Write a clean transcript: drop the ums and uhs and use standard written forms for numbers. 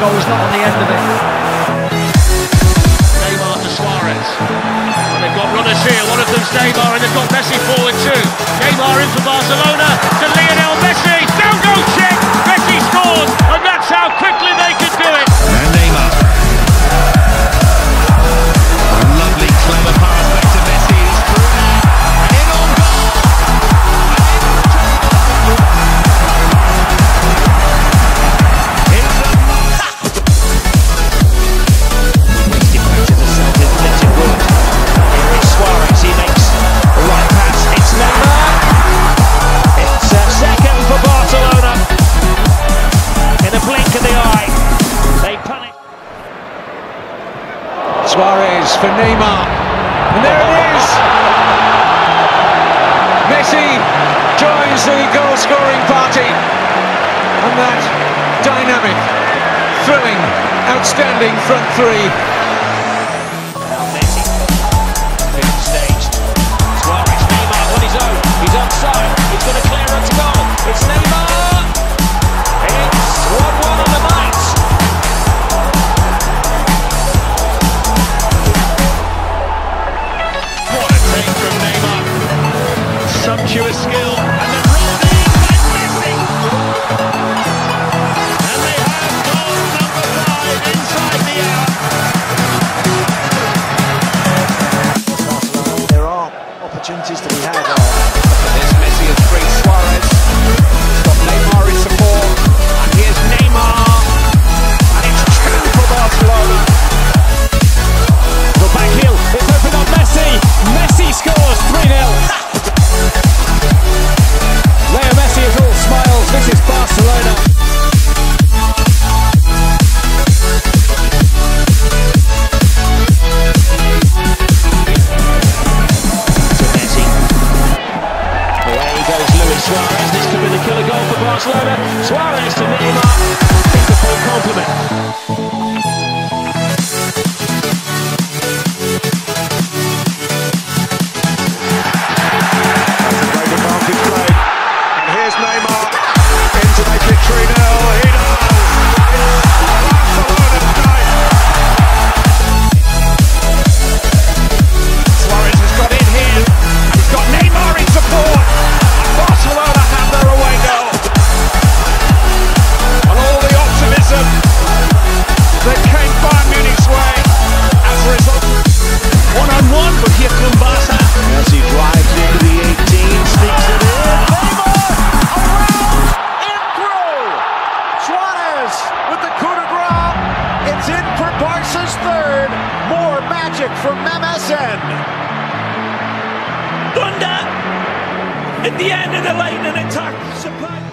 goal's not on the end of it. Neymar to Suarez. And they've got runners here. One of them's Neymar, and they've got Messi forward too. Neymar in for Barcelona to Lionel Messi. Down goal kick. Messi scores, and that's how quickly they could do it. And Neymar. A lovely, clever pass back to Messi. He's through there. And in on goal. Suarez for Neymar, and there it is! Messi joins the goal-scoring party, and that dynamic, thrilling, outstanding front three. Now Messi, fifth stage. Suarez, Neymar on his own. He's onside. He's going to clear it to goal. It's Neymar. It's 1-1 on the night. Sumptuous skill, and then rolled in by Messi. And they have goal number 5 inside the hour. There are opportunities to be had. Look at this, Messi has freed Suarez. He's got Neymar in support, and here's Neymar, and it's 2 for Barcelona. The back heel, it's open on Messi. Messi scores 3-0. Leo Messi is all smiles. This is Barcelona. To Messi. Away goes Luis Suarez. This could be the killer goal for Barcelona. Suarez to Neymar. It's a full compliment. Here's Neymar in to make it 3-0. He does. Barcelona tonight. Suarez has got in here. He's got Neymar in support. And Barcelona have their away goal. And all the optimism that came Bayern Munich's way as a result. 1-on-1, but here comes Barca. As he drives into the 18, sneaks it in. With the coup de grace, it's in for Barca's third. More magic from MSN. Thunder at the end of the lightning attack. Superb.